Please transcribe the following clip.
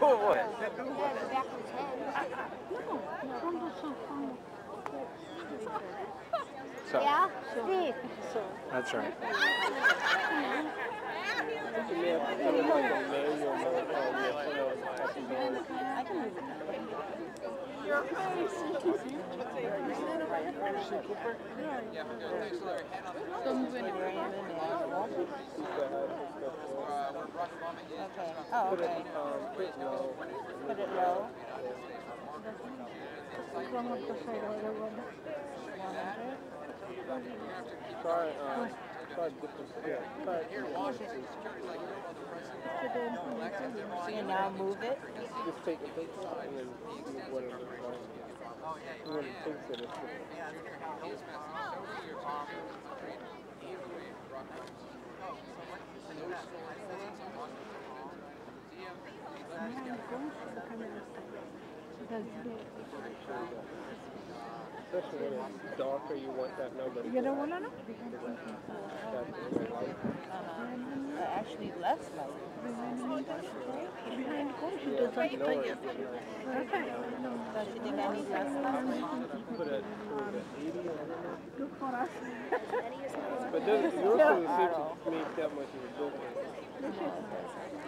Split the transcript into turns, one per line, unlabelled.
what?
Yeah, the back of his head.
So,
Yeah, Steve.
that's right.
Okay. Oh, okay. Put it low. 100. And now move it.
Just take a picture and then move whatever you want to think that it's especially when it's darker, you want that number to
Actually, less light. Don't you think I need less light?
put at 80 or whatever. But yours doesn't seem to make that much of a difference.